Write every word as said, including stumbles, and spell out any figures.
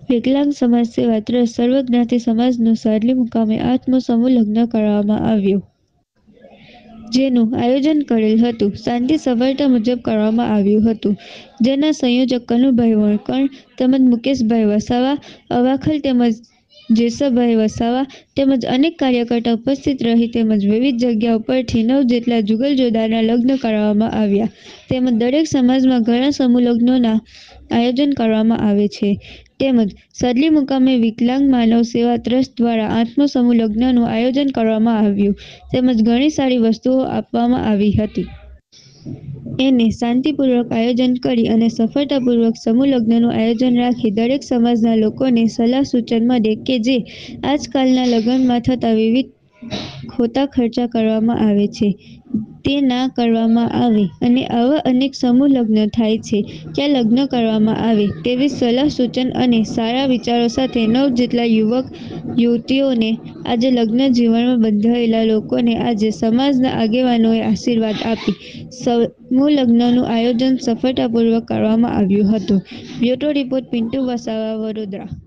વિકલાંગ સમાજ સેવા ટ્રસ્ટ સર્વજ્ઞાતિ સમાજનું સાદલી મુકામે આઠમું સમૂહ લગ્ન કરવામાં આવ્યું, જેનું આયોજન કરેલ હતું. શાંતિ સફળતા મુજબ કરવામાં આવ્યું હતું, જેના સંયોજક કનુભાઈ વણકર તેમજ મુકેશભાઈ વસાવા અવાખલ તેમજ જેસભાઈ વસાવા તેમજ અનેક કાર્યકર્તા ઉપસ્થિત રહી તેમજ વિવિધ જગ્યાઓ પરથી નવ જેટલા જુગલ જોડાના લગ્ન કરવામાં આવ્યા. તેમજ દરેક સમાજમાં ઘણા સમૂહ લગ્નોના આયોજન કરવામાં આવે છે. તેમજ સાદલી મુકામે વિકલાંગ માનવ સેવા ટ્રસ્ટ દ્વારા આઠમા સમૂહ લગ્નનું આયોજન કરવામાં આવ્યું તેમજ ઘણી સારી વસ્તુઓ આપવામાં આવી હતી. એને શાંતિપૂર્વક આયોજન કરી અને સફળતાપૂર્વક સમૂહ લગ્નનું આયોજન રાખી દરેક સમાજના લોકોને સલાહ સૂચન મળે કે જે આજકાલના લગ્નમાં થતા વિવિધ ખોટા ખર્ચા કરવામાં આવે છે તે ના કરવામાં આવે અને આવા અનેક સમૂહ લગ્ન થાય છે ત્યાં લગ્ન કરવામાં આવે તેવી સલાહ સૂચન અને સારા વિચારો સાથે નવ જેટલા યુવક યુવતીઓને આજે લગ્ન જીવનમાં બંધાયેલા લોકોને આજે સમાજના આગેવાનોએ આશીર્વાદ આપી સમૂહ લગ્નનું આયોજન સફળતાપૂર્વક કરવામાં આવ્યું હતું. Bureau report Pintu Vasava, Vadodara.